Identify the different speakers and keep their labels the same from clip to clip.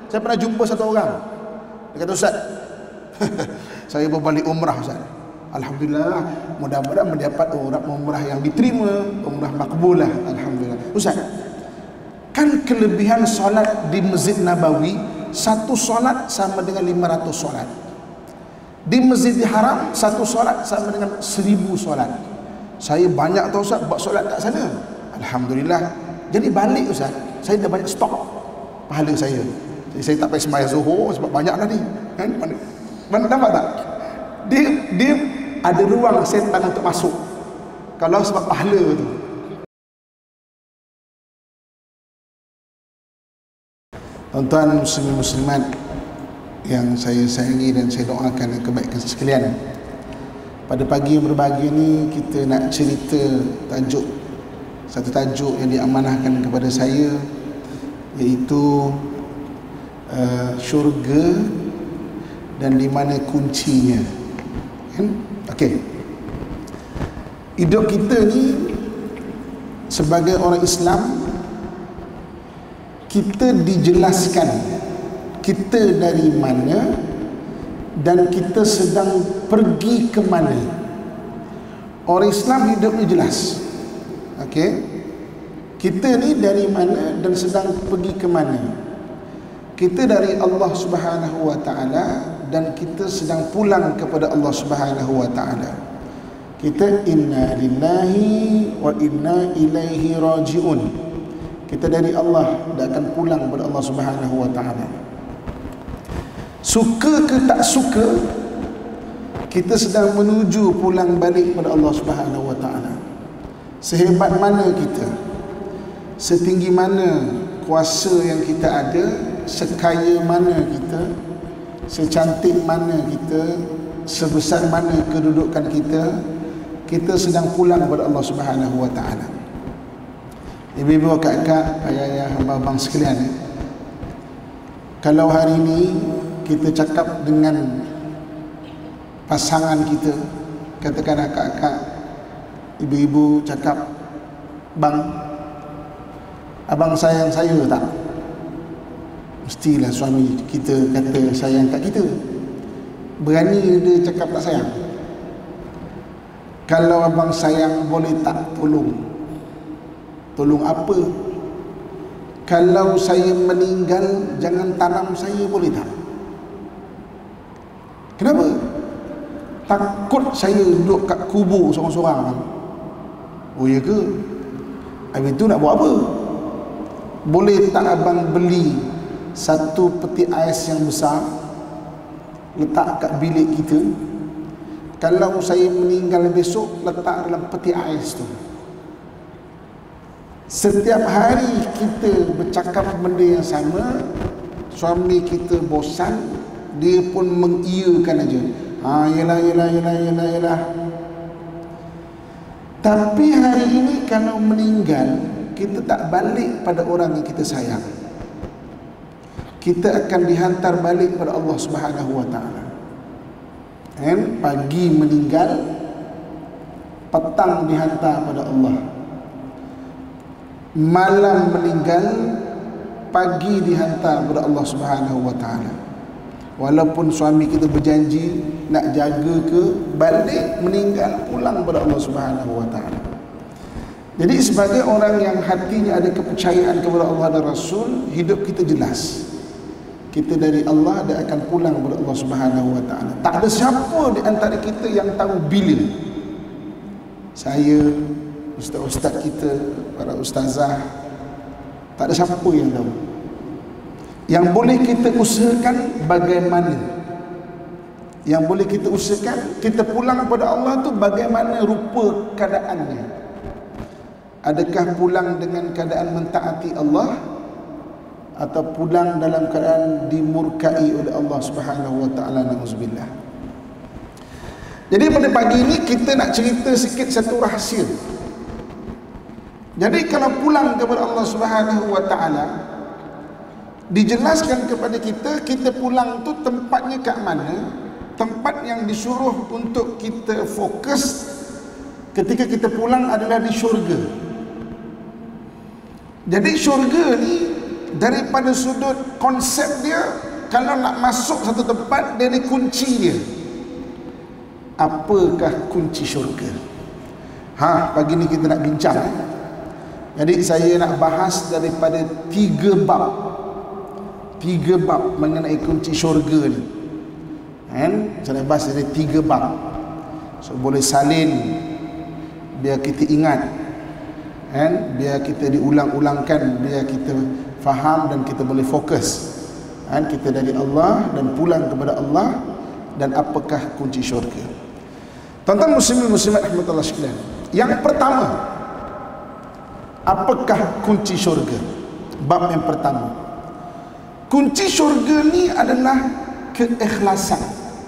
Speaker 1: Saya pernah jumpa satu orang. Dia kata, Ustaz, saya berbalik umrah Ustaz. Alhamdulillah, mudah-mudahan mendapat umrah yang diterima, umrah makbulah. Alhamdulillah. Ustaz, kan kelebihan solat di Masjid Nabawi, satu solat sama dengan 500 solat. Di Masjidil Haram, satu solat sama dengan 1000 solat. Saya banyak tahu Ustaz buat solat kat sana. Alhamdulillah. Jadi balik Ustaz, saya dah banyak stok pahala saya. Jadi saya tak payah sembahyang zuhur sebab banyak dah ni. Kan? Mana nampak tak? Dia ada ruang setan untuk masuk. Kalau sebab pahala tu. Tuan-tuan muslimin muslimat yang saya sayangi dan saya doakan kebaikan sekalian, pada pagi yang berbahagia ni kita nak cerita satu tajuk yang diamanahkan kepada saya, iaitu syurga dan di mana kuncinya. Kan? Okey. Hidup kita ni sebagai orang Islam, kita dijelaskan kita dari mana dan kita sedang pergi ke mana. Orang Islam hidup ni jelas. Okey. Kita ni dari mana dan sedang pergi ke mana. Kita dari Allah Subhanahu wa taala dan kita sedang pulang kepada Allah Subhanahu wa taala. Kita inna lillahi wa inna ilaihi raji'un. Kita dari Allah dan akan pulang kepada Allah Subhanahu wa taala. Suka ke tak suka, kita sedang menuju pulang balik kepada Allah Subhanahu wa taala. Sehebat mana kita, setinggi mana kuasa yang kita ada, sekaya mana kita, secantik mana kita, sebesar mana kedudukan kita, kita sedang pulang kepada Allah Subhanahu wa taala. Ibu-ibu, kakak, ayah-ayah, abang-abang sekalian, kalau hari ini kita cakap dengan pasangan kita, katakanlah kakak, ibu-ibu cakap, bang, abang sayang saya tak? Mestilah suami kita kata sayang kat kita. Berani dia cakap tak sayang? Kalau abang sayang, boleh tak tolong? Tolong apa? Kalau saya meninggal, jangan tanam saya, boleh tak? Kenapa? Takut saya duduk kat kubur sorang-sorang. Oh ya ke? Habis tu nak buat apa? Boleh tak abang beli satu peti ais yang besar, letak kat bilik kita? Kalau saya meninggal besok, letak dalam peti ais tu. Setiap hari kita bercakap benda yang sama, suami kita bosan, dia pun mengiyakan aja. Yelah. Tapi hari ini kalau meninggal, kita tak balik pada orang yang kita sayang. Kita akan dihantar balik pada Allah Subhanahu wa taala. Dan pagi meninggal, petang dihantar pada Allah. Malam meninggal, pagi dihantar kepada Allah Subhanahu wa taala. Walaupun suami kita berjanji nak jaga ke, balik meninggal pulang kepada Allah Subhanahu wa taala. Jadi sebagai orang yang hatinya ada kepercayaan kepada Allah dan Rasul, hidup kita jelas. Kita dari Allah dan akan pulang kepada Allah Subhanahu wa taala. Tak ada siapa di antara kita yang tahu bila. Saya, ustaz-ustaz kita, para ustazah, tak ada siapa yang tahu. Yang boleh kita usahakan bagaimana, yang boleh kita usahakan kita pulang kepada Allah tu bagaimana rupa keadaannya. Adakah pulang dengan keadaan mentaati Allah, atau pulang dalam keadaan dimurkai oleh Allah Subhanahu wa taala, na'udzubillah. Jadi pada pagi ini kita nak cerita sikit satu rahsia. Jadi kalau pulang kepada Allah Subhanahu wa taala, dijelaskan kepada kita, kita pulang tu tempatnya kat mana? Tempat yang disuruh untuk kita fokus ketika kita pulang adalah di syurga. Jadi syurga ni daripada sudut konsep dia, kalau nak masuk satu tempat, dia ada kunci dia. Apakah kunci syurga? Pagi ni kita nak bincang. Jadi saya nak bahas daripada 3 bab mengenai kunci syurga ni. Saya bahas dari 3 bab. So boleh salin, biar kita ingat, biar kita diulang-ulangkan, biar kita faham dan kita boleh fokus. Kita dari Allah dan pulang kepada Allah. Dan apakah kunci syurga? Tuan-tuan muslimin muslimat rahmatullah sekalian, yang pertama, apakah kunci syurga? Bab yang pertama, kunci syurga ni adalah keikhlasan.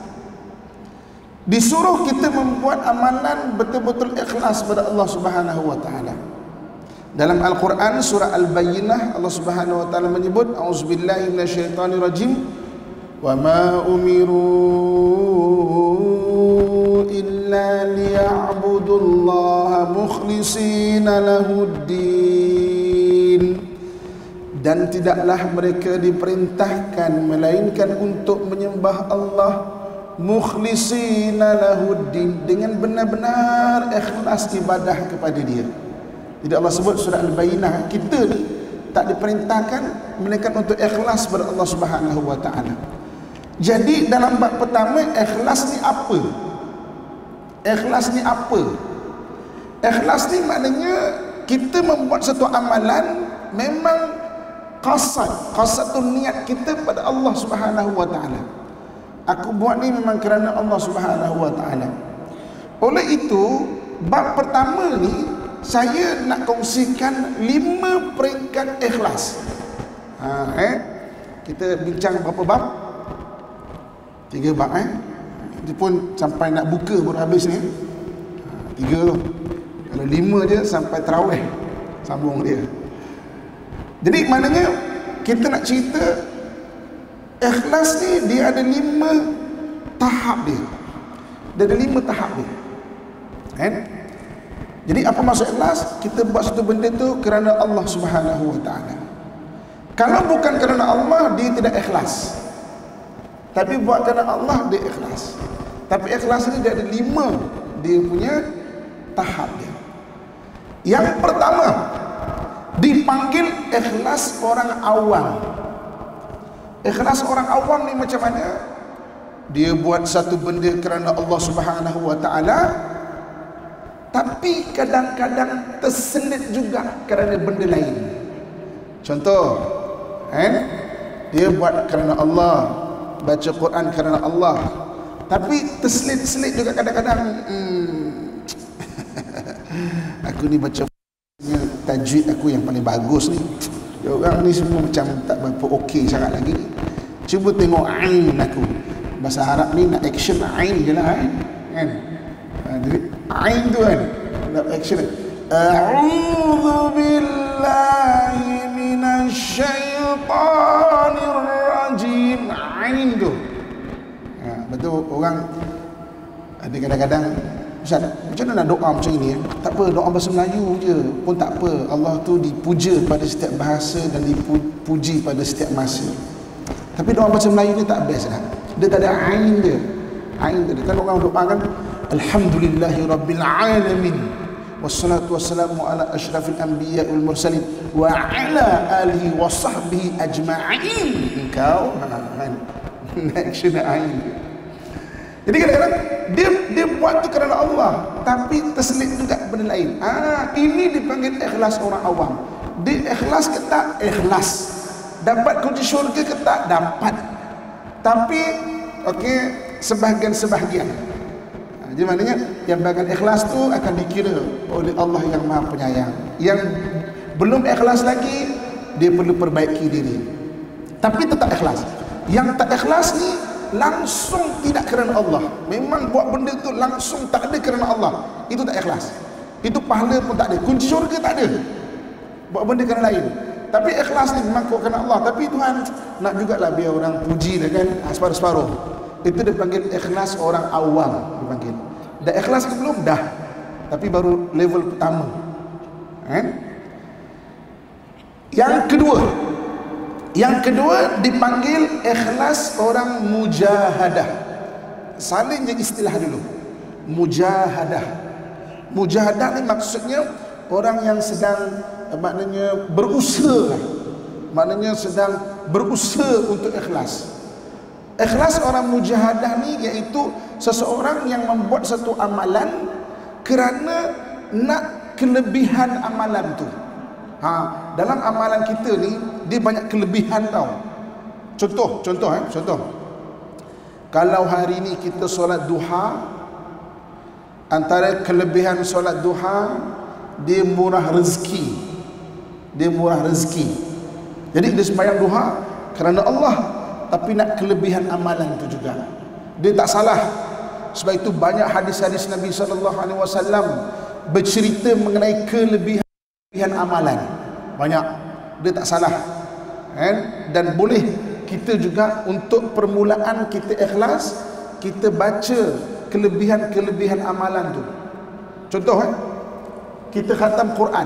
Speaker 1: Disuruh kita membuat amalan betul-betul ikhlas pada Allah Subhanahu wa taala. Dalam Al-Quran surah Al-Bayyinah, Allah Subhanahu wa taala menyebut, auzubillahi minasyaitonirrajim, wa ma umiru illa liya'budullaha mukhlishina lahuddin. Dan tidaklah mereka diperintahkan melainkan untuk menyembah Allah mukhlishina lahuddin, dengan benar-benar ikhlas ibadah kepada dia. Jadi Allah sebut surah Al-Bayyinah, kita ni tak diperintahkan melainkan untuk ikhlas kepada Allah Subhanahu wa taala. Jadi dalam bab pertama, ikhlas ni apa? Ikhlas ni apa? Ikhlas ni maknanya kita membuat satu amalan memang qasadun niat kita pada Allah Subhanahu wa taala. Aku buat ni memang kerana Allah Subhanahu wa taala. Oleh itu, bab pertama ni saya nak kongsikan 5 peringkat ikhlas. Kita bincang berapa bab? 3 bab. Itu pun sampai nak buka baru habis ni. 3 tu. Kalau 5 je sampai tarawih sambung dia. Jadi maknanya kita nak cerita ikhlas ni dia ada 5 tahap dia. Dia ada 5 tahap dia. Jadi apa maksud ikhlas? Kita buat satu benda tu kerana Allah Subhanahu wa taala. Kalau bukan kerana Allah, dia tidak ikhlas. Tapi buat kerana Allah, dia ikhlas. Tapi ikhlas ni dia ada 5 dia punya tahap dia. Yang pertama, dipanggil ikhlas orang awam. Ikhlas orang awam ni macam mana? Dia buat satu benda kerana Allah Subhanahu wa taala, tapi kadang-kadang terselit juga kerana benda lain. Contoh, dia buat kerana Allah, baca Quran kerana Allah, tapi terselit-selit juga kadang-kadang. Aku ni baca tajwid aku yang paling bagus ni, orang ni semua macam tak berapa okey sangat lagi. Cuba tengok ain aku. Bahasa Arab ni nak action ain je lah, kan? Jadi ain tu kan nak action. A'udzu billahi minasyaitonir rajim. Ain tu. Betul orang ada kadang-kadang, Ustaz, macam mana nak doa macam ini? Tak apa, doa bahasa Melayu je pun tak apa. Allah tu dipuja pada setiap bahasa dan dipuji pada setiap masa. Tapi doa bahasa Melayu ni tak best lah. Dia tak ada ain dia. Ain dia. Kan orang doa kan, Alhamdulillahi Rabbil Alamin, wassalatu wassalamu ala ashrafil anbiya wal mursalin wa ala alihi wa sahbihi ajma'in. Engkau action ain. Jadi kadang-kadang dia buat tu kerana Allah, tapi terselit juga benda lain. Ini dipanggil ikhlas orang awam. Dia ikhlas ke tak? Ikhlas. Dapat kunci syurga ke tak? Dapat. Tapi okey, sebahagian-sebahagian. Jadi maknanya yang bagian ikhlas tu akan dikira oleh Allah yang Maha Penyayang. Yang belum ikhlas lagi, dia perlu perbaiki diri, tapi tetap ikhlas. Yang tak ikhlas ni langsung tidak kerana Allah, memang buat benda tu langsung tak ada kerana Allah, itu tak ikhlas. Itu pahala pun tak ada, kunci syurga tak ada, buat benda kerana lain. Tapi ikhlas ni memang kau kerana Allah, tapi Tuhan nak jugalah biar orang puji dia kan, separuh-separuh. Itu dipanggil ikhlas orang awam dipanggil. Dah ikhlas ke belum? Dah, tapi baru level pertama. Yang kedua, Yang kedua dipanggil ikhlas orang mujahadah. Salin je istilah dulu. Mujahadah. Mujahadah ni maksudnya orang yang sedang maknanya berusaha. Maknanya sedang berusaha untuk ikhlas. Ikhlas orang mujahadah ni iaitu seseorang yang membuat satu amalan kerana nak kelebihan amalan tu. Dalam amalan kita ni dia banyak kelebihan tau. Contoh. Kalau hari ni kita solat duha, antara kelebihan solat duha, dia murah rezeki. Jadi dia sembahyang duha kerana Allah, tapi nak kelebihan amalan tu juga. Dia tak salah. Sebab itu banyak hadis-hadis Nabi SAW bercerita mengenai kelebihan amalan. Banyak. Dia tak salah. Dan boleh kita juga untuk permulaan kita ikhlas, kita baca kelebihan-kelebihan amalan tu. Contoh kita khatam Quran.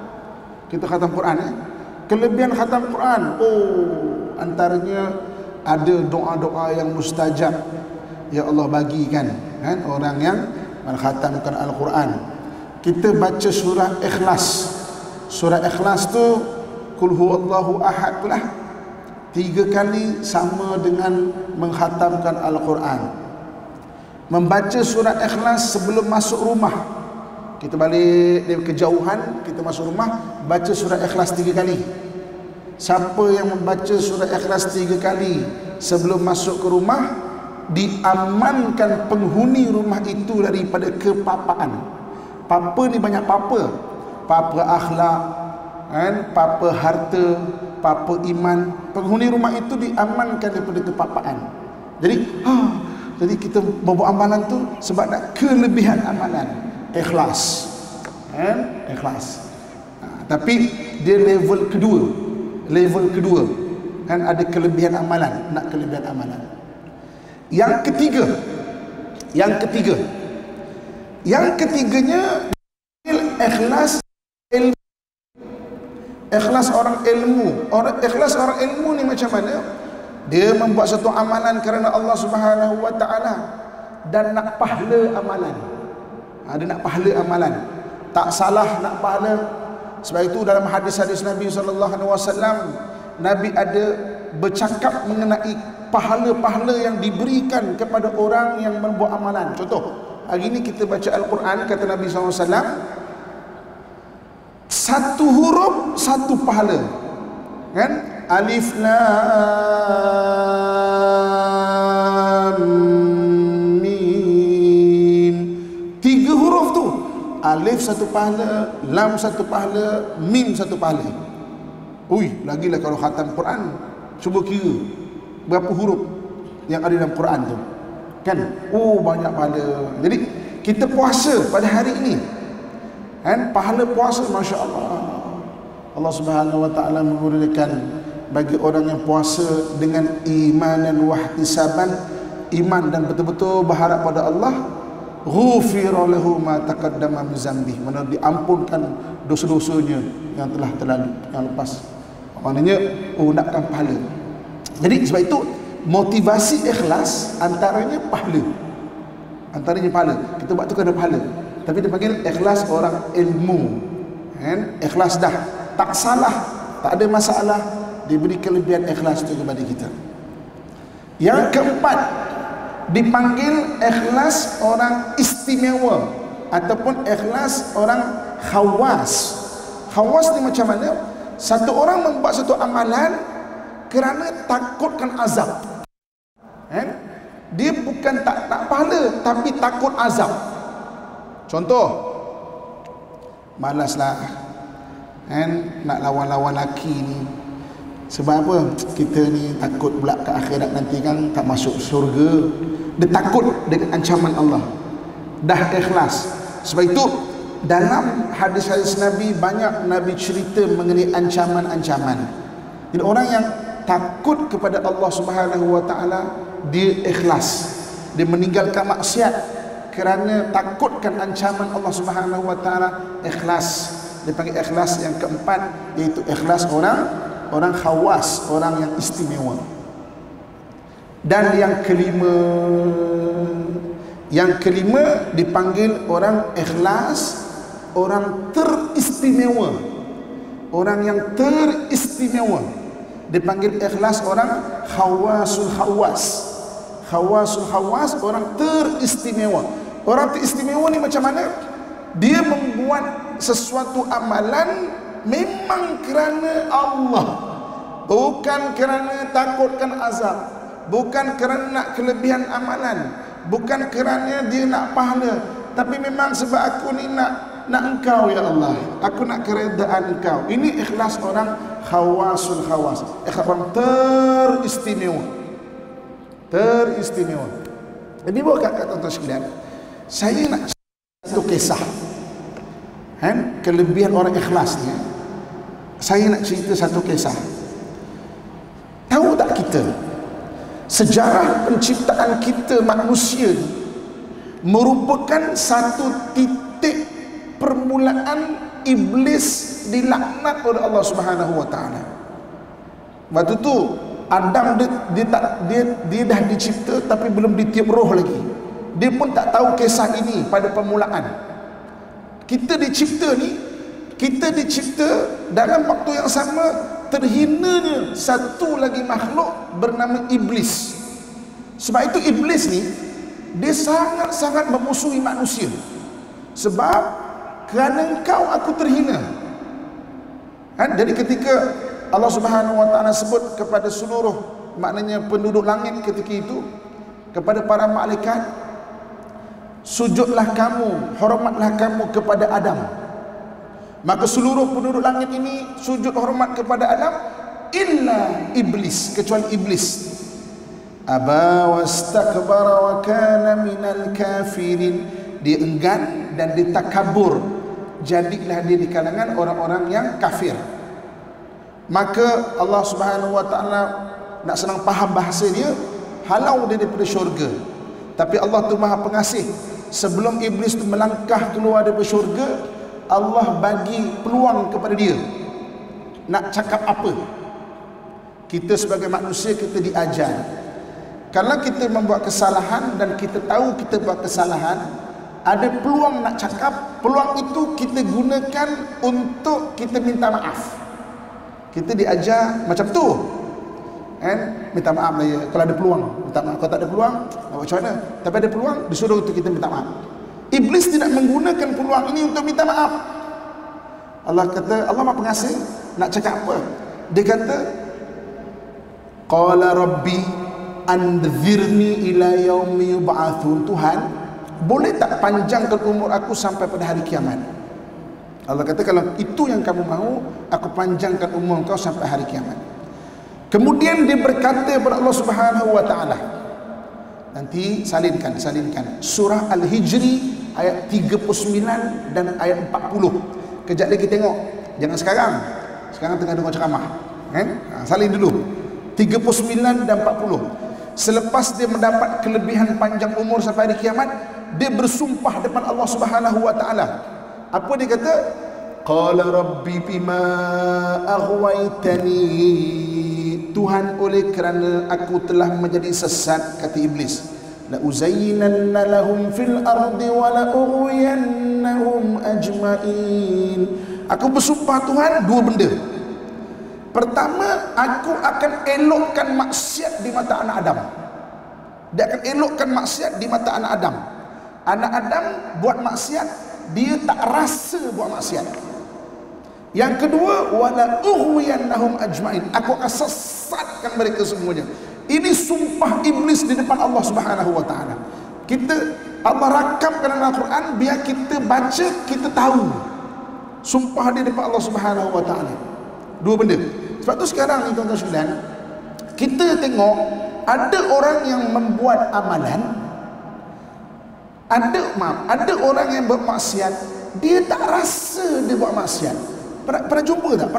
Speaker 1: Kelebihan khatam Quran, antaranya ada doa-doa yang mustajab. Ya Allah bagikan orang yang mengkhatamkan Al-Quran. Kita baca surah Ikhlas. Surah Ikhlas tu Qul huwallahu ahad pula 3 kali sama dengan mengkhatamkan Al-Quran. Membaca surah Ikhlas sebelum masuk rumah. Kita balik dari kejauhan, kita masuk rumah, baca surah Ikhlas 3 kali. Siapa yang membaca surah Ikhlas 3 kali sebelum masuk ke rumah, diamankan penghuni rumah itu daripada kepapaan. Papa ni banyak papa. Papa akhlak, papa harta, papa iman. Penghuni rumah itu diamankan daripada kepapaan. Jadi kita membuat amalan tu sebab nak kelebihan amalan. Ikhlas. Ikhlas. Tapi dia level kedua. Ada kelebihan amalan, nak kelebihan amalan. Yang ketiganya ikhlas ilmu. Ikhlas orang ilmu. Ikhlas orang ilmu ni macam mana? Dia membuat satu amalan kerana Allah Subhanahu wa taala dan nak pahala amalan. Dia nak pahala amalan. Tak salah nak pahala. Sebab itu dalam hadis-hadis Nabi SAW, Nabi ada bercakap mengenai pahala-pahala yang diberikan kepada orang yang membuat amalan. Contoh, hari ini kita baca Al-Quran, kata Nabi SAW, satu huruf satu pahala. Alif Lam Mim. 3 huruf tu, alif satu pahala, lam satu pahala, mim satu pahala. Lagilah kalau khatam Quran, cuba kira berapa huruf yang ada dalam Quran tu. Banyak pahala. Jadi kita puasa pada hari ini, pahala puasa, Masya Allah. Allah Subhanahu wa ta'ala memberikan bagi orang yang puasa dengan iman dan wahtisaban, iman dan betul-betul berharap pada Allah, ghufira lahu ma taqaddama min dzambih, mana diampunkan dosa-dosanya yang telah terlalu, yang lepas. Maknanya nakkan pahala. Jadi sebab itu motivasi ikhlas antaranya pahala. Kita buat tu kerana pahala. Tapi dia panggil ikhlas orang ilmu. Ikhlas dah tak salah, tak ada masalah, diberi kelebihan ikhlas tu kepada kita. Yang keempat dipanggil ikhlas orang istimewa ataupun ikhlas orang khawas. Khawas ni macam mana? Satu orang membuat satu amalan kerana takutkan azab. Dia bukan tak pahala, tapi takut azab. Contoh, malaslah nak lawan-lawan laki ni. Sebab apa? Kita ni takut pula ke akhirat nanti kan tak masuk syurga. Dia takut dengan ancaman Allah. Dah ikhlas. Sebab itu dalam hadis-hadis Nabi banyak Nabi cerita mengenai ancaman-ancaman. Jadi orang yang takut kepada Allah Subhanahu wa taala, dia ikhlas. Dia meninggalkan maksiat kerana takutkan ancaman Allah Subhanahu wa taala, ikhlas. Dia panggil ikhlas yang keempat, iaitu ikhlas orang orang khawas, orang yang istimewa. Dan yang kelima dipanggil orang ikhlas, orang teristimewa. Orang yang teristimewa dipanggil ikhlas, orang khawasul khawas. Khawasul khawas, orang teristimewa. Orang teristimewa ni macam mana? Dia membuat sesuatu amalan memang kerana Allah, bukan kerana takutkan azab, bukan kerana nak kelebihan amalan, bukan kerana dia nak pahala, tapi memang sebab aku ni nak engkau ya Allah, aku nak keredaan engkau. Ini ikhlas orang khawasul khawas, ikhlas orang teristimewa. Teristimewa. Jadi buat kat tuan-tuan sekalian, saya nak satu kisah kelebihan orang ikhlas ni. Saya nak cerita satu kisah. Tahu tak kita, sejarah penciptaan kita manusia ni merupakan satu titik permulaan iblis dilaknat oleh Allah Subhanahu wa taala. Waktu tu Adam dia dah dicipta tapi belum ditiup roh lagi. Dia pun tak tahu kisah ini pada permulaan. Kita dicipta dalam waktu yang sama terhinanya satu lagi makhluk bernama iblis. Sebab itu iblis ni dia sangat-sangat memusuhi manusia. Sebab kerana engkau aku terhina. Jadi ketika Allah Subhanahu wa taala sebut kepada seluruh, maknanya penduduk langit ketika itu, kepada para malaikat, sujudlah kamu, hormatlah kamu kepada Adam. Maka seluruh penduduk langit ini sujud hormat kepada Adam, illa iblis, kecuali iblis. Aba wastakbara wa kana minal kafirin. Dia enggan dan dia takabur, jadilah dia di kalangan orang-orang yang kafir. Maka Allah Subhanahu wa taala nak senang faham bahasa dia, halau dia daripada syurga. Tapi Allah tu Maha Pengasih. Sebelum iblis tu melangkah keluar daripada syurga, Allah bagi peluang kepada dia nak cakap apa. Kita sebagai manusia, kita diajar, kalau kita membuat kesalahan dan kita tahu kita buat kesalahan, ada peluang nak cakap. Peluang itu kita gunakan untuk kita minta maaf. Kita diajar macam tu, minta maaf lah ya. Kalau ada peluang minta maaf, kalau tak ada peluang macam mana? Tapi ada peluang disuruh untuk kita minta maaf. Iblis tidak menggunakan peluang ini untuk minta maaf. Allah kata, Allah Maha Pengasih, nak cakap apa? Dia kata, qala rabbi anzirni ila yaumi yub'atsun. Tuhan, boleh tak panjangkan umur aku sampai pada hari kiamat? Allah kata, kalau itu yang kamu mahu, aku panjangkan umur kau sampai hari kiamat. Kemudian dia berkata kepada Allah Subhanahu wa taala, nanti salinkan surah Al-Hijri ayat 39 dan ayat 40. Kejap lagi tengok, jangan sekarang tengah dengar ceramah, salin dulu 39 dan 40. Selepas dia mendapat kelebihan panjang umur sampai hari kiamat, dia bersumpah depan Allah Subhanahu wa taala. Apa dia kata? Qala rabbi bima aghwaytani. Tuhan, oleh kerana aku telah menjadi sesat, kata iblis, la uzayyinanna lahum fil ardi wa la ughwiyannahum ajmain. Aku bersumpah Tuhan, dua benda. Pertama, aku akan elokkan maksiat di mata anak Adam. Dia akan elokkan maksiat di mata anak Adam. Anak Adam buat maksiat, dia tak rasa buat maksiat. Yang kedua, wala ughwiyannahum ajmain. Aku akan sesatkan mereka semuanya. Ini sumpah iblis di depan Allah Subhanahu wa taala. Allah rakamkan dalam Al-Quran biar kita baca, kita tahu sumpah dia di depan Allah Subhanahu wa taala. Dua benda. Sebab tu sekarang ni tuan-tuan sekalian, kita tengok ada orang yang membuat amalan, ada orang yang buat maksiat, dia tak rasa dia buat maksiat. Pernah jumpa tak?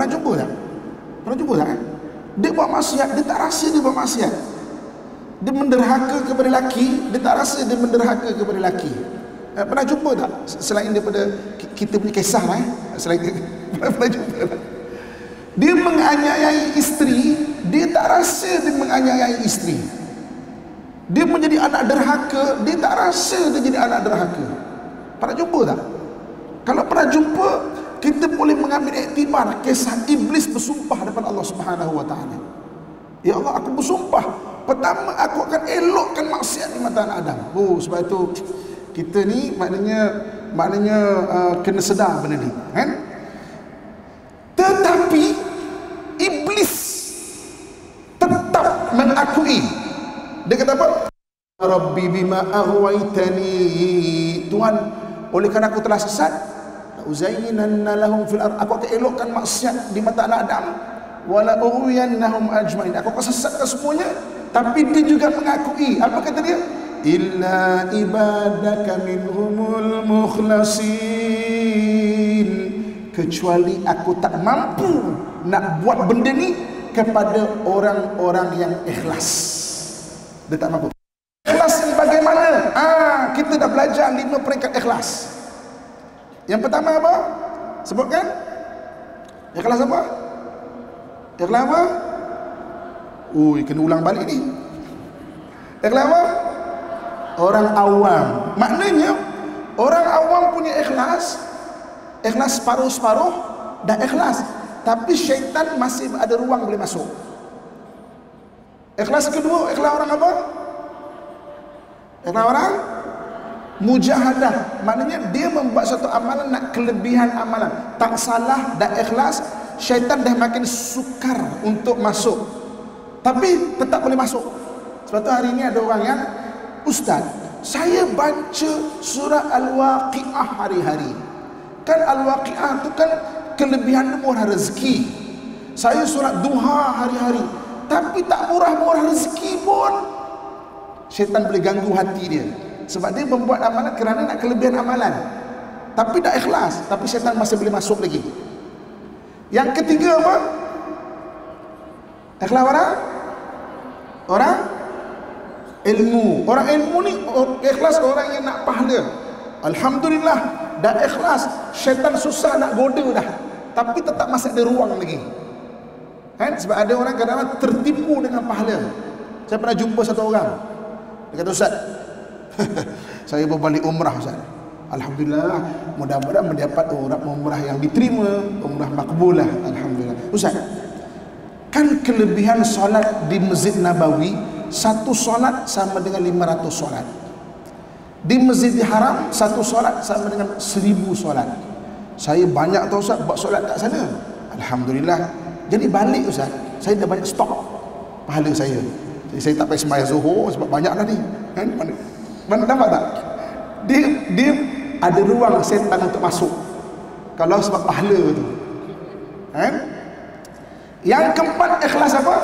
Speaker 1: Dia buat maksiat, dia tak rasa dia buat maksiat. Dia menderhaka kepada lelaki, dia tak rasa dia menderhaka kepada lelaki. Pernah jumpa tak? Selain daripada kita punya kisah lah, selain pernah jumpa tak? Dia menganiayai isteri, dia tak rasa dia menganiayai isteri. Dia menjadi anak derhaka, dia tak rasa dia jadi anak derhaka. Pernah jumpa tak? Kalau pernah jumpa, kita boleh mengambil iktibar kisah iblis bersumpah depan Allah Subhanahu wa taala. Ya Allah, aku bersumpah, pertama aku akan elokkan maksiat di mata anak Adam. Oh, sebab itu kita ni maknanya kena sedar benda ni, kan? Tetapi iblis tetap mengakui. Dia kata apa? Rabbi bima aghwaytani. Tuhan, oleh kerana aku telah sesat, uzayyinanna lahum fil ardh, aku akan elokkan maksiat di mata anak Adam, wala ughwiyannahum ajmain, aku akan sesatkan semuanya. Tapi dia juga mengakui, apa kata dia? Illa ibadaka minhumul mukhlasin, kecuali aku tak mampu nak buat benda ni kepada orang-orang yang ikhlas. Dia tak mampu. Ikhlas ni bagaimana? Kita dah belajar 5 peringkat ikhlas. Yang pertama apa? Sebutkan. Ikhlas apa? Ikhlas apa? Kena ulang balik ni. Ikhlas apa? Orang awam. Maknanya orang awam punya ikhlas separuh-separuh dah ikhlas, tapi syaitan masih ada ruang boleh masuk. Ikhlas kedua, ikhlas orang apa? Ikhlas orang mujahadah. Maknanya dia membuat satu amalan nak kelebihan amalan, tak salah, dah ikhlas, syaitan dah makin sukar untuk masuk, tapi tetap boleh masuk. Sebab tu hari ni ada orang yang, Ustaz, saya baca surah Al-Waqi'ah hari-hari. Kan Al-Waqi'ah tu kan kelebihan murah rezeki. Saya surat duha hari-hari, tapi tak murah-murah rezeki pun. Syaitan boleh ganggu hati dia, sebab dia membuat amalan kerana nak kelebihan amalan, tapi dah ikhlas, tapi syaitan masih boleh masuk lagi. Yang ketiga apa? Ikhlas orang ilmu. Orang ilmu ni ikhlas orang yang nak pahala. Alhamdulillah, dah ikhlas, syaitan susah nak goda dah, tapi tetap masih ada ruang lagi, kan? Sebab ada orang kadang-kadang tertipu dengan pahala. Saya pernah jumpa satu orang, dia kata, Ustaz, saya berbalik umrah, Ustaz. Alhamdulillah, mudah-mudahan mendapat umrah yang diterima, umrah makbulah. Alhamdulillah. Ustaz, kan kelebihan solat di Masjid Nabawi, satu solat sama dengan 500 solat. Di Masjidil Haram, satu solat sama dengan 1000 solat. Saya banyak tahu, Ustaz, buat solat kat sana. Alhamdulillah. Jadi balik, Ustaz, saya dah banyak stok pahala saya. Jadi saya tak payah sembahyang zuhur sebab banyak dah ni, kan? Mana nampak tak? Dia ada ruang setan untuk masuk kalau sebab pahala tu, kan? Yang keempat, ikhlas apa?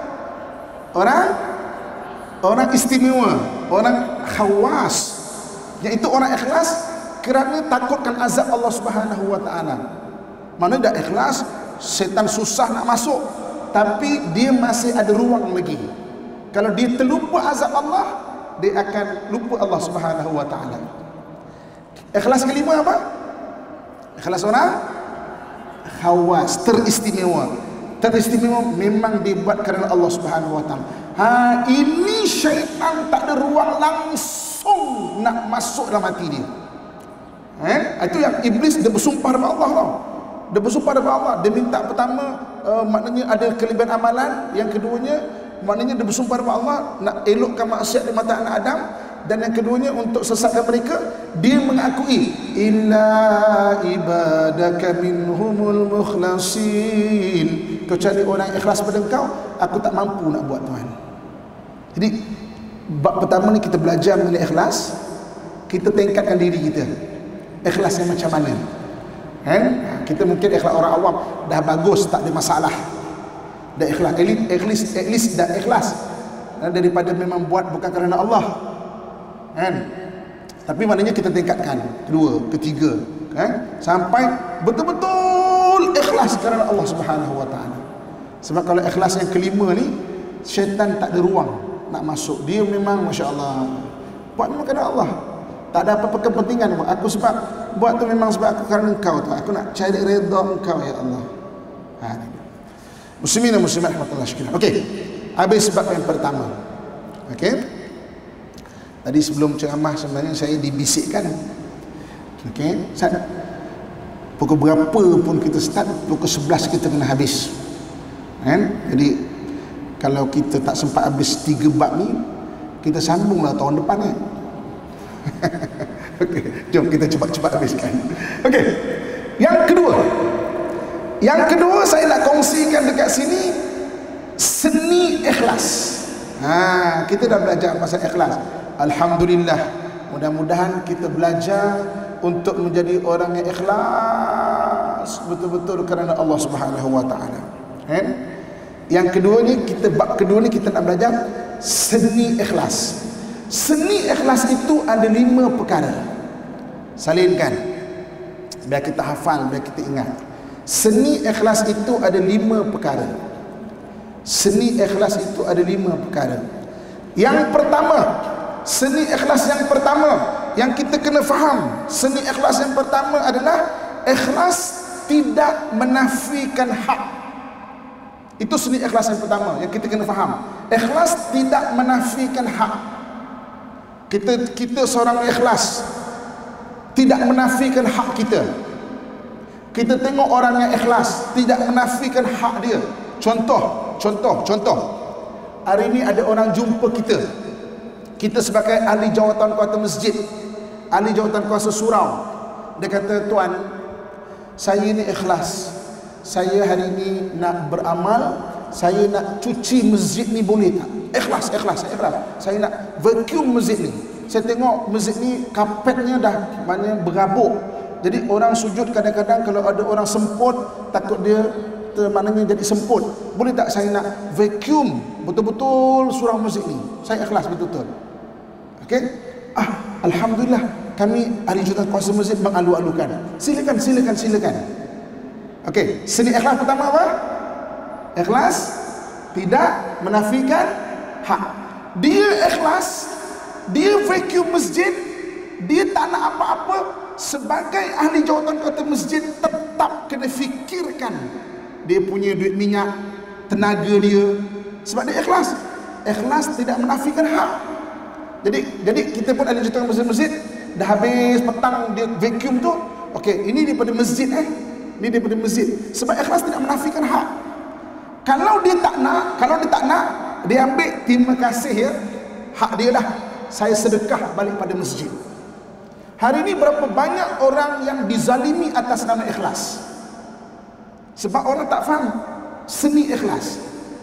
Speaker 1: Orang istimewa, orang khawas, iaitu orang ikhlas kerana takutkan azab Allah Subhanahu wa taala. Mana dah ikhlas, setan susah nak masuk, tapi dia masih ada ruang lagi. Kalau dia terlupa azab Allah, dia akan lupa Allah Subhanahu wa taala. Ikhlas kelima apa? Ikhlas orang khawas, teristimewa. Teristimewa memang dibuat kerana Allah Subhanahu wa taala. Ini syaitan tak ada ruang langsung nak masuk dalam hati dia. Itu yang iblis, dia bersumpah depan Allah tau. Dia bersumpah depan Allah. Dia minta pertama maknanya ada kelebihan amalan. Yang keduanya maknanya dia bersumpah depan Allah nak elokkan maksiat di mata anak Adam. Dan yang keduanya untuk sesatkan mereka, dia mengakui illa ibadaka minhumul mukhlasin, kecuali orang ikhlas pada engkau, aku tak mampu nak buat, Tuhan. Jadi bab pertama ni kita belajar mengenai ikhlas. Kita tingkatkan diri kita, ikhlas yang macam mana, kan? Kita mungkin ikhlas orang awam dah bagus, tak ada masalah, dah ikhlas, at least dah ikhlas, daripada memang buat bukan kerana Allah, kan? Tapi maknanya kita tingkatkan kedua, ketiga, kan? Sampai betul-betul ikhlas kerana Allah Subhanahu wa taala. Sebab kalau ikhlas yang kelima ni, syaitan tak ada ruang nak masuk. Dia memang masya-Allah buat memang kerana Allah, tak ada apa-apa kepentingan. Aku sebab buat tu memang sebab aku kerana engkau tu, aku nak cari redha engkau ya Allah. Muslimin dan muslimat rahmatullah sekalian. Okey. Habis sebab yang pertama. Okey. Tadi sebelum ceramah sebenarnya saya dibisikkan. Okey. Pukul berapa pun kita start, pukul 11 kita kena habis. Kan? Jadi kalau kita tak sempat habis 3 bab ni, kita sambunglah tahun depan kan. Okey, jom kita cepat-cepat habiskan. Okey. Yang kedua saya nak kongsikan dekat sini seni ikhlas. Kita dah belajar pasal ikhlas. Alhamdulillah. Mudah-mudahan kita belajar untuk menjadi orang yang ikhlas betul-betul kerana Allah Subhanahu wa taala. Yang kedua ni, bab kedua ni kita nak belajar seni ikhlas. Seni ikhlas itu ada 5 perkara. Salinkan biar kita hafal, biar kita ingat. Seni ikhlas itu ada 5 perkara. Seni ikhlas itu ada 5 perkara. Yang pertama, seni ikhlas yang pertama yang kita kena faham, seni ikhlas yang pertama adalah ikhlas tidak menafikan hak. Itu seni ikhlas yang pertama yang kita kena faham. Ikhlas tidak menafikan hak. Kita seorang ikhlas tidak menafikan hak kita. Kita tengok orang yang ikhlas tidak menafikan hak dia. Contoh. Hari ini ada orang jumpa kita. Kita sebagai ahli jawatan kuasa masjid, ahli jawatan kuasa surau. Dia kata, tuan, saya ni ikhlas. Saya hari ini nak beramal, saya nak cuci masjid ni, boleh tak? Ikhlas. Saya nak vacuum masjid ni. Saya tengok masjid ni kapetnya dah banyak berabuk. Jadi orang sujud kadang-kadang kalau ada orang semput, takut dia maknanya jadi semput. Boleh tak saya nak vacuum betul-betul surau masjid ni? Saya ikhlas betul-betul. Okey? Alhamdulillah, kami ahli jawatan kuasa masjid mengalu-alukan. Silakan. Okey, seni ikhlas pertama apa? Ikhlas tidak menafikan hak. Dia ikhlas, dia vacuum masjid, dia tak nak apa-apa. Sebagai ahli jawatan kuasa masjid tetap kena fikirkan dia punya duit minyak, tenaga dia, sebab dia ikhlas. Ikhlas tidak menafikan hak. Jadi kita pun ahli jawatan kuasa masjid, dah habis petang dia vacuum tu, okey, ini daripada masjid ini daripada masjid. Sebab ikhlas tidak menafikan hak. Kalau dia tak nak, dia ambil, terima kasih ya, hak dia dah, saya sedekah balik pada masjid. Hari ini berapa banyak orang yang dizalimi atas nama ikhlas. Sebab orang tak faham seni ikhlas.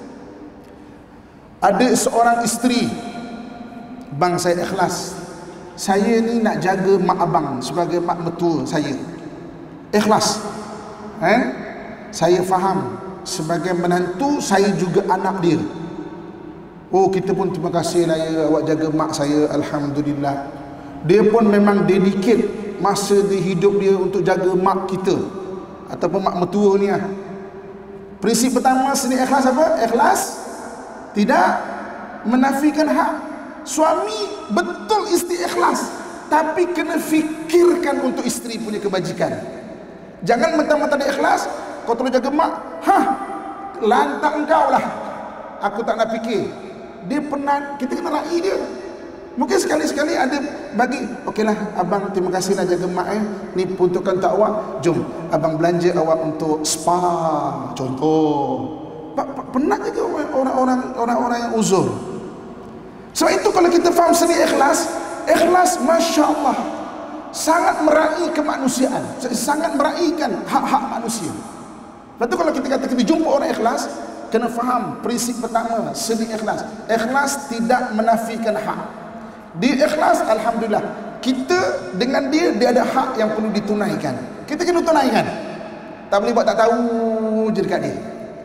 Speaker 1: Ada seorang isteri, bang, saya ikhlas, saya ni nak jaga mak abang sebagai mak mertua saya. Ikhlas. Saya faham sebagai menantu, saya juga anak dia. Oh, kita pun terima kasih lah ya, awak jaga mak saya, alhamdulillah. Dia pun memang dedicate masa di hidup dia untuk jaga mak kita ataupun mak mertua ni lah. Prinsip pertama seni ikhlas apa? Ikhlas tidak menafikan hak. Suami betul isteri ikhlas, tapi kena fikirkan untuk isteri punya kebajikan. Jangan mentang-mentang dia ikhlas, kau tolong jaga mak, lantak engkau lah, aku tak nak fikir. Dia penat, kita kena raih dia. Mungkin sekali-sekali ada bagi, okeylah abang, terima kasih nak jaga mak ni peruntukan tak awak, jom abang belanja awak untuk spa, contoh. Penat juga orang-orang yang uzur. Sebab itu kalau kita faham seni ikhlas, Masya Allah, sangat meraih kemanusiaan, sangat meraihkan hak-hak manusia. Lepas tu kalau kita kata kita jumpa orang ikhlas, kena faham prinsip pertama seni ikhlas. Ikhlas tidak menafikan hak. Dia ikhlas, alhamdulillah, kita dengan dia ada hak yang perlu ditunaikan, kita kena tunaikan. Tak boleh buat tak tahu je dekat dia.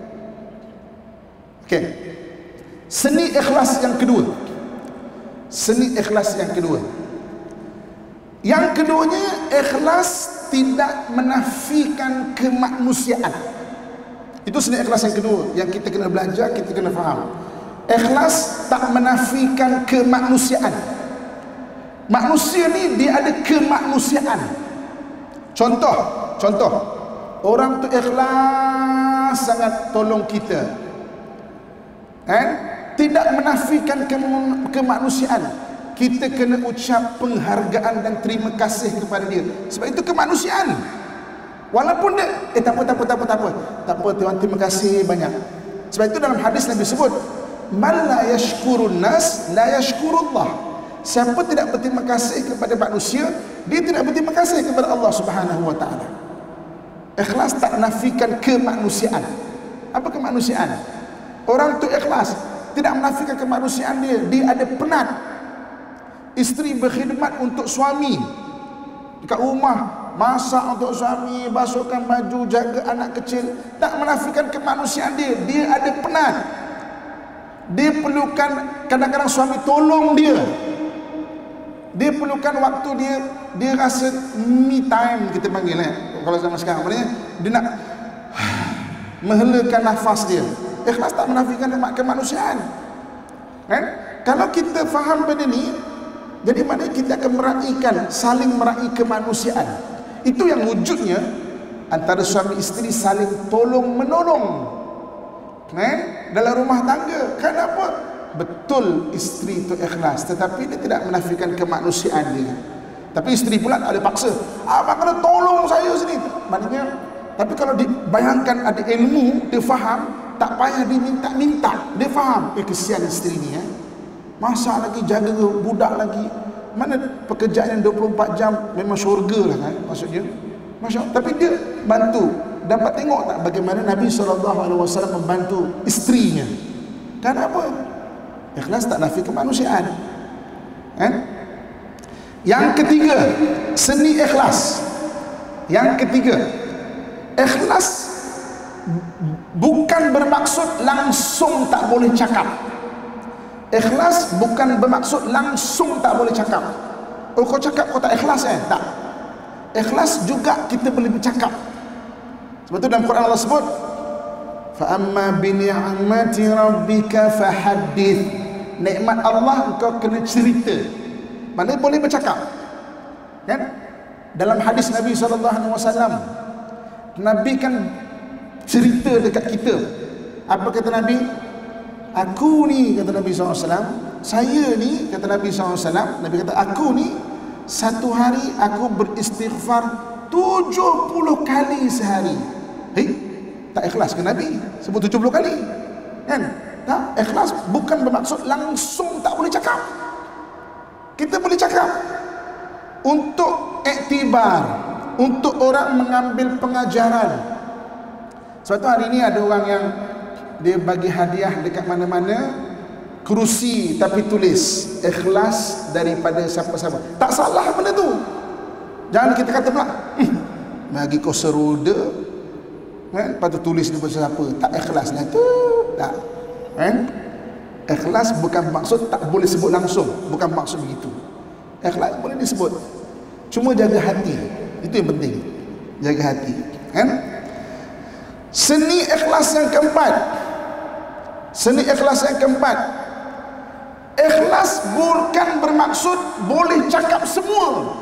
Speaker 1: Okey. Seni ikhlas yang kedua. Yang keduanya, ikhlas tidak menafikan kemanusiaan. Itu seni ikhlas yang kedua yang kita kena belajar, kita kena faham. Ikhlas tak menafikan kemanusiaan. Manusia ni dia ada kemanusiaan. Contoh, orang tu ikhlas sangat tolong kita. Tidak menafikan kemanusiaan. Kita kena ucap penghargaan dan terima kasih kepada dia, sebab itu kemanusiaan. Walaupun dia tak apa Tuhan, terima kasih banyak. Sebab itu dalam hadis Nabi sebut, man la yashkurun nas la yashkurullah. Siapa tidak berterima kasih kepada manusia, dia tidak berterima kasih kepada Allah Subhanahu wa taala. Ikhlas tak nafikan kemanusiaan. Apa kemanusiaan? Orang tu ikhlas tidak menafikan kemanusiaan dia. Dia ada penat. Isteri berkhidmat untuk suami dekat rumah, masak untuk suami, basuhkan baju, jaga anak kecil, tak menafikan kemanusiaan dia. Dia ada penat. Dia perlukan, kadang-kadang suami tolong dia. Dia perlukan waktu dia rasa me time, kita panggil kalau zaman sekarang, maknanya dia nak menghelakan nafas dia. Ikhlas tak menafikan kemanusiaan. Kalau kita faham benda ni, jadi maknanya kita akan meraihkan, saling meraih kemanusiaan. Itu yang wujudnya antara suami isteri saling tolong menolong dalam rumah tangga. Kenapa? Betul isteri itu ikhlas, tetapi dia tidak menafikan kemanusiaan dia. Tapi isteri pula tak ada paksa, abang kena tolong saya sini. Maknanya, tapi kalau dibayangkan ada ilmu, dia faham, tak payah diminta-minta, dia faham. Kesian isteri ni masak lagi, jaga budak lagi. Mana pekerjaan yang 24 jam memang syurga lah kan, maksudnya. Masya Allah. Tapi dia bantu. Dapat tengok tak bagaimana Nabi SAW membantu isterinya? Kenapa? Ikhlas tak nafi kemanusiaan. Yang ketiga, seni ikhlas. Yang ketiga, ikhlas bukan bermaksud langsung tak boleh cakap. Ikhlas bukan bermaksud langsung tak boleh cakap. Oh, kau cakap kau tak ikhlas tak. Ikhlas juga kita boleh bercakap. Sebab tu dalam Quran Allah sebut, fa amma bi ni'mati rabbika fahaddits. Nikmat Allah engkau kena cerita. Maknanya boleh bercakap. Kan? Dalam hadis Nabi SAW, Nabi kan cerita dekat kita. Apa kata Nabi? Aku ni, kata Nabi SAW, saya ni, kata Nabi SAW, Nabi kata, aku ni satu hari aku beristighfar 70 kali sehari. Tak ikhlas ke Nabi sebut 70 kali? Kan? Tak, ikhlas bukan bermaksud langsung tak boleh cakap. Kita boleh cakap untuk iktibar, untuk orang mengambil pengajaran. Sebab tu hari ni ada orang yang dia bagi hadiah dekat mana-mana, kerusi tapi tulis ikhlas daripada siapa-siapa. Tak salah benda tu. Jangan kita kata pula bagi kau seroda kan, lepas tu tulis daripada siapa. Tak ikhlas lah tu. Tak. Ikhlas bukan maksud tak boleh sebut langsung, bukan maksud begitu. Ikhlas boleh disebut, cuma jaga hati. Itu yang penting, jaga hati. Seni ikhlas yang keempat, seni ikhlas yang keempat, ikhlas bukan bermaksud boleh cakap semua.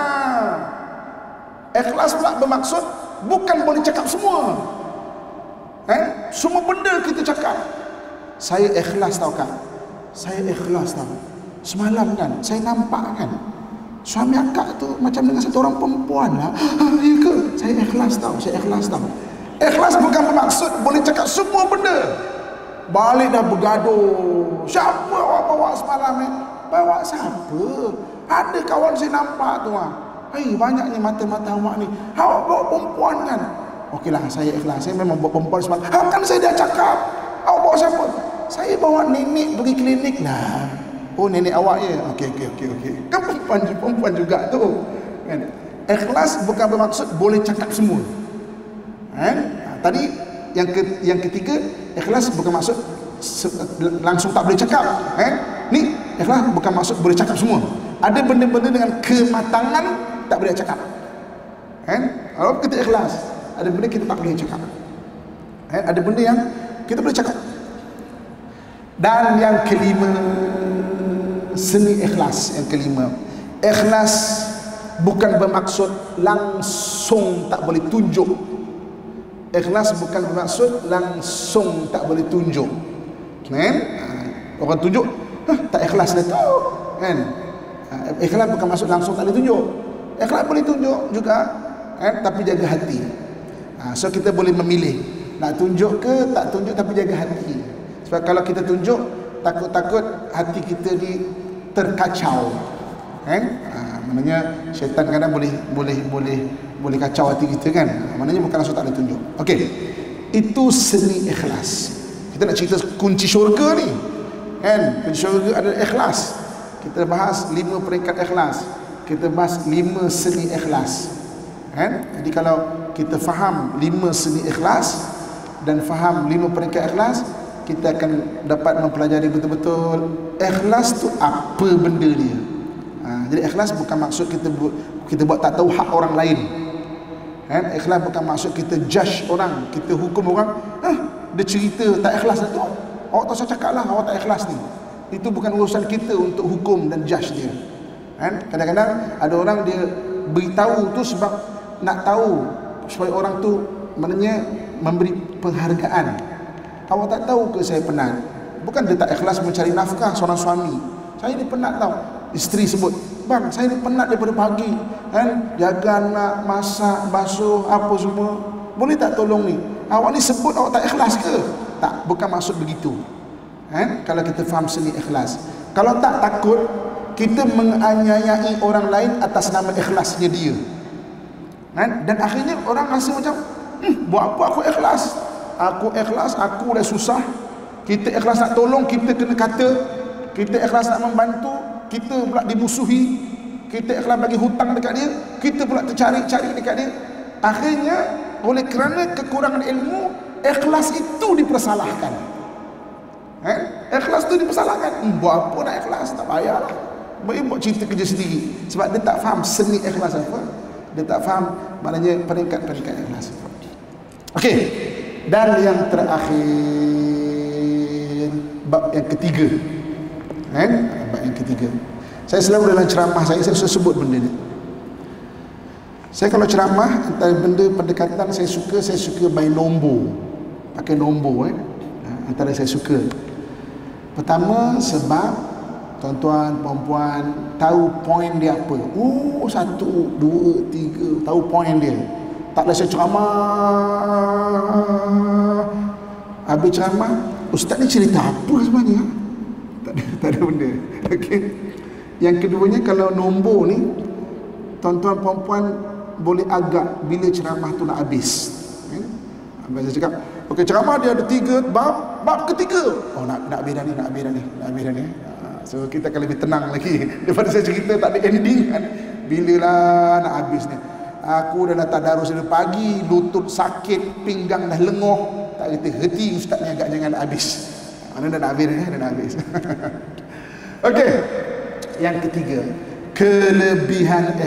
Speaker 1: Ikhlas pula bermaksud bukan boleh cakap semua. Semua benda kita cakap. Saya ikhlas tau Kak, saya ikhlas tau. Semalam kan saya nampak kan suami akak tu macam dengan satu orang perempuan lah. Ya ke? Saya ikhlas tau, saya ikhlas tau. Ikhlas bukan bermaksud boleh cakap semua benda. Balik dah bergaduh, siapa awak bawa semalam Bawa siapa? Ada kawan saya nampak tu banyaknya mata-mata awak ni. Awak bawa perempuan kan? Okeylah, saya ikhlas, saya memang bawa perempuan semalam. Kan saya dah cakap. Awak bawa siapa? Saya bawa nenek pergi klinik lah. Oh, nenek awak ya? Okey. Kan perempuan juga tu kan? Ikhlas bukan bermaksud boleh cakap semua. Tadi yang ketiga, ikhlas bukan maksud langsung tak boleh cakap. Ni ikhlas bukan maksud boleh cakap semua. Ada benda-benda dengan kematangan tak boleh cakap. Kalau kita ikhlas, ada benda kita tak boleh cakap. Ada benda yang kita boleh cakap. Dan yang kelima, seni ikhlas. Yang kelima, ikhlas bukan bermaksud langsung tak boleh tunjuk. Ikhlas bukan bermaksud langsung tak boleh tunjuk, kan? Orang tunjuk tak ikhlas dah tu, kan? Ikhlas bukan maksud langsung tak boleh tunjuk. Ikhlas boleh tunjuk juga, kan? Tapi jaga hati. So kita boleh memilih nak tunjuk ke tak tunjuk, tapi jaga hati. Sebab kalau kita tunjuk, takut-takut hati kita ni terkacau, kan? Maknanya syaitan kadang boleh kacau hati kita, kan? Maknanya bukan langsung tak boleh tunjuk. Okey, itu seni ikhlas. Kita nak cerita kunci syurga ni, kan? Kunci syurga adalah ikhlas. Kita bahas 5 peringkat ikhlas, kita bahas 5 seni ikhlas, kan? Jadi kalau kita faham 5 seni ikhlas dan faham 5 peringkat ikhlas, kita akan dapat mempelajari betul-betul ikhlas tu apa benda dia. Jadi ikhlas bukan maksud kita buat tak tahu hak orang lain, kan? Ikhlas bukan maksud kita judge orang, kita hukum orang, dia cerita tak ikhlas dah tu, awak tak usah cakap lah awak tak ikhlas ni. Itu bukan urusan kita untuk hukum dan judge dia, kan? Kadang-kadang ada orang dia beritahu tu sebab nak tahu, supaya orang tu maknanya memberi penghargaan. Awak tak tahu ke saya penat? Bukan dia tak ikhlas mencari nafkah seorang suami. Saya ni penat tau. Isteri sebut, bang saya ni penat daripada pagi, kan? Jaga anak, masak, basuh, apa semua. Boleh tak tolong ni? Awak ni sebut awak tak ikhlas ke? Tak, bukan maksud begitu, kan? Kalau kita faham seni ikhlas. Kalau tak, takut kita menganiayai orang lain atas nama ikhlasnya dia, kan? Dan akhirnya orang rasa macam buat apa aku ikhlas? Aku ikhlas, aku dah susah. Kita ikhlas nak tolong, kita kena kata. Kita ikhlas nak membantu, kita pula dimusuhi. Kita ikhlas bagi hutang dekat dia, kita pula tercari-cari dekat dia. Akhirnya oleh kerana kekurangan ilmu, ikhlas itu dipersalahkan, kan? Ikhlas tu dipersalahkan. Buat apa nak ikhlas? Tak payahlah, buat cerita kerja sendiri. Sebab dia tak faham seni ikhlas apa. Dia tak faham maknanya peringkat-peringkat ikhlas. Okey, dan yang terakhir, bab yang ketiga, kan? Bab yang ketiga, saya selalu dalam ceramah saya sebut benda ni. Saya kalau ceramah antara benda pendekatan saya suka by nombor, pakai nombor, antara saya suka. Pertama, sebab tuan-tuan, puan-puan tahu poin dia apa. 1, 2, 3, tahu poin dia. Taklah saya ceramah, habis ceramah, ustaz ni cerita apa sebenarnya? Tak ada benda. Okey. Yang keduanya, kalau nombor ni, tuan-tuan, puan-puan boleh agak bila ceramah tu nak habis, kan? Saya cakap, okey, ceramah dia ada 3 bab, bab ketiga, nak habis dah ni. So kita akan lebih tenang lagi daripada saya cerita tak ada ending, kan? Bilalah nak habis ni. Aku dah tadarus dari pagi, lutut sakit, pinggang dah lengoh, tak reti ustaz ni agak jangan habis. Mana dah nak habis. Okey. Yang ketiga, kelebihan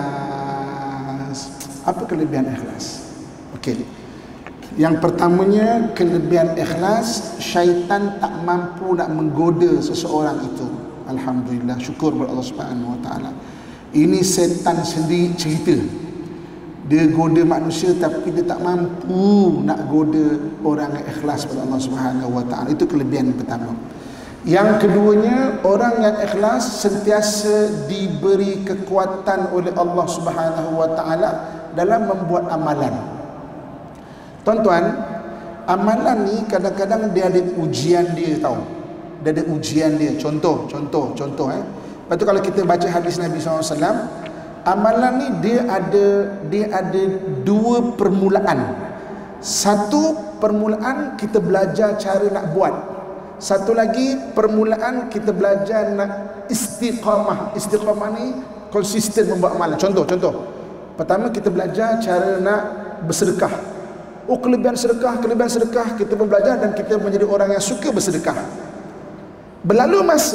Speaker 1: ikhlas. Apa kelebihan ikhlas? Okey. Yang pertamanya, kelebihan ikhlas, syaitan tak mampu nak menggoda seseorang itu. Alhamdulillah, syukur kepada Allah Subhanahu Wa Taala. Ini setan sendiri cerita. Dia goda manusia tapi dia tak mampu nak goda orang yang ikhlas pada Allah Subhanahu Wa Taala. Itu kelebihan yang pertama. Yang keduanya, orang yang ikhlas sentiasa diberi kekuatan oleh Allah Subhanahu Wa Taala dalam membuat amalan. Tuan-tuan, amalan ni kadang-kadang dia ada ujian dia, tahu. Dia ada ujian dia. Contoh. Lepas tu kalau kita baca hadis Nabi SAW, amalan ni dia ada 2 permulaan. Satu permulaan kita belajar cara nak buat. Satu lagi permulaan kita belajar nak istiqamah. Istiqamah ni konsisten membuat amalan. Contoh. Pertama kita belajar cara nak bersedekah. Kelebihan sedekah kita pun belajar dan kita menjadi orang yang suka bersedekah. Berlalu masa,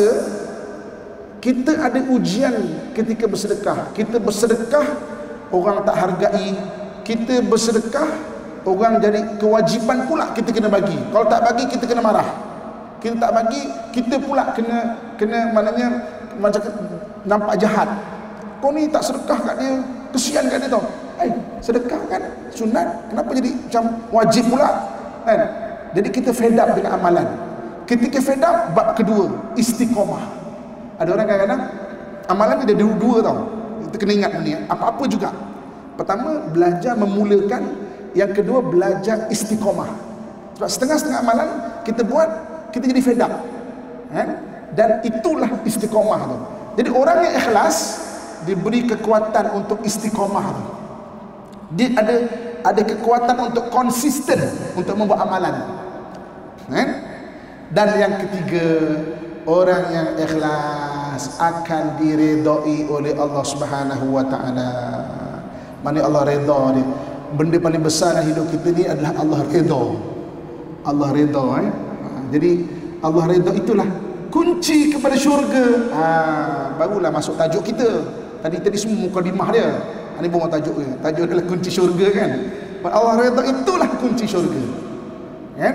Speaker 1: kita ada ujian ketika bersedekah. Kita bersedekah, orang tak hargai. Kita bersedekah, orang jadi kewajipan pula kita kena bagi. Kalau tak bagi, kita kena marah. Kita tak bagi, kita pula kena maknanya macam nampak jahat. Kau ni tak sedekah kat dia, kesian kat dia tau. sedekah kan sunat, kenapa jadi macam wajib pula kan? Jadi kita fed up dengan amalan. Ketika fed up, bab kedua, istiqomah. Ada orang kadang-kadang amalan ada dua tau. Kita kena ingat ni, apa-apa juga. Pertama, belajar memulakan. Yang kedua, belajar istiqomah. Sebab setengah-setengah amalan kita buat, kita jadi fed up kan? Dan itulah istiqomah tu. Jadi orang yang ikhlas diberi kekuatan untuk istiqomah tu. Dia ada kekuatan untuk konsisten untuk membuat amalan kan? Dan yang ketiga, orang yang ikhlas akan diredai oleh Allah Subhanahu wa taala. Mana Allah redha dia. Benda paling besar dalam hidup kita ni adalah Allah redha. Allah redha Jadi Allah redha itulah kunci kepada syurga. Barulah masuk tajuk kita. Tadi semua mukadimah dia. Ini pun tajuk dia. Tajuk adalah kunci syurga kan. Allah redha itulah kunci syurga. Kan?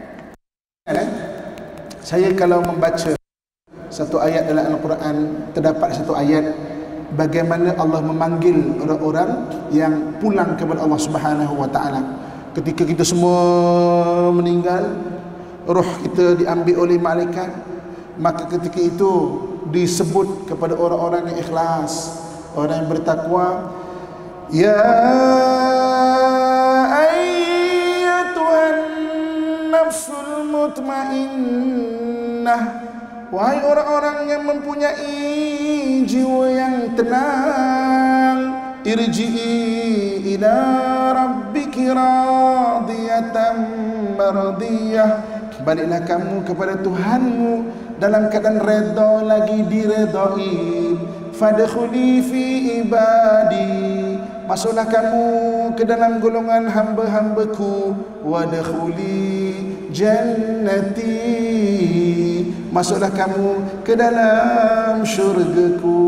Speaker 1: Saya kalau membaca satu ayat dalam Al-Quran, terdapat satu ayat bagaimana Allah memanggil orang-orang yang pulang kepada Allah Subhanahu wa taala. Ketika kita semua meninggal, roh kita diambil oleh malaikat, maka ketika itu disebut kepada orang-orang yang ikhlas, orang yang bertakwa, ya ayyatuhan nafsul mutmainnah, wahai orang-orang yang mempunyai jiwa yang tenang, irji'i ila rabbiki radiyatan mardiyah, baliklah kamu kepada Tuhanmu dalam keadaan redha lagi diredai. Fadkhuli fi ibadi, masuklah kamu ke dalam golongan hamba-hambaku. Wadkhuli jannati, masuklah kamu ke dalam syurgaku.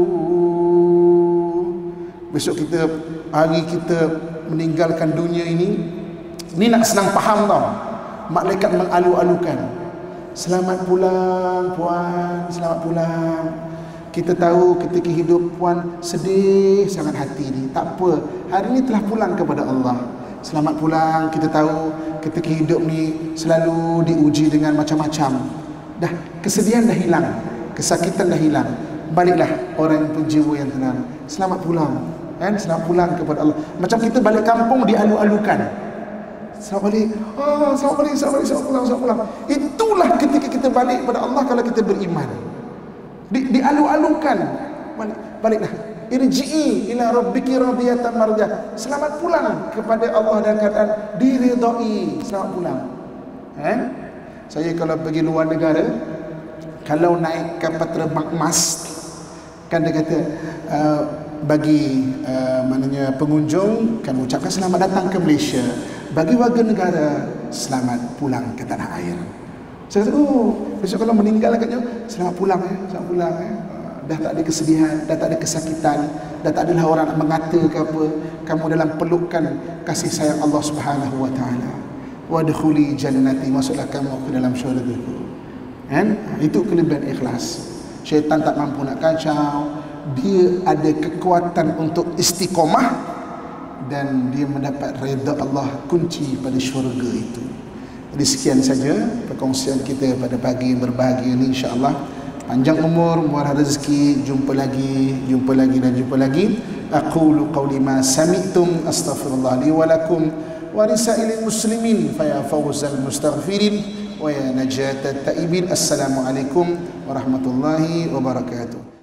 Speaker 1: Besok kita, hari kita meninggalkan dunia ini nak senang faham tau. Malaikat mengalu-alukan, selamat pulang puan, selamat pulang. Kita tahu ketika hidup puan sedih sangat hati ni. Tak apa, hari ni telah pulang kepada Allah. Selamat pulang. Kita tahu ketika hidup ni selalu diuji dengan macam-macam. Dah kesedihan dah hilang, kesakitan dah hilang. Baliklah orang yang penjiwa yang tenang. Selamat pulang kan? Selamat pulang kepada Allah. Macam kita balik kampung dialu-alukan. Selamat balik. Selamat pulang. Itulah ketika kita balik kepada Allah kalau kita beriman. Dialu-alukan. Baliklah. Irji'i ila rabbiki radiyatan mardiyah. Selamat pulang kepada Allah dan keadaan diridai. Selamat pulang. Saya kalau pergi luar negara, kalau naik kapal terbang emas, kan dia kata bagi maknanya pengunjung kan ucapkan selamat datang ke Malaysia. Bagi warga negara, selamat pulang ke tanah air. Saya kata, besok kalau meninggal agaknya, selamat pulang selamat pulang Dah tak ada kesedihan, dah tak ada kesakitan, dah tak adalah orang mengata ke apa. Kamu dalam pelukan kasih sayang Allah Subhanahu wa taala. Wadkhuli jannati, masuklah kamu ke dalam syurgaku. Kan? Itu kelebihan ikhlas. Syaitan tak mampu nak kacau. Dia ada kekuatan untuk istiqomah dan dia mendapat redha Allah, kunci pada syurga itu. Jadi sekian saja perkongsian kita pada pagi yang berbahagia ini, insya-Allah. Panjang umur, murah rezeki, jumpa lagi dan jumpa lagi. Aqulu qawli ma sami'tum, astaghfirullah li wa lakum wa lisailil muslimin fa ya fawzal mustaghfirin wa ya najatat taibin. Assalamualaikum warahmatullahi wabarakatuh.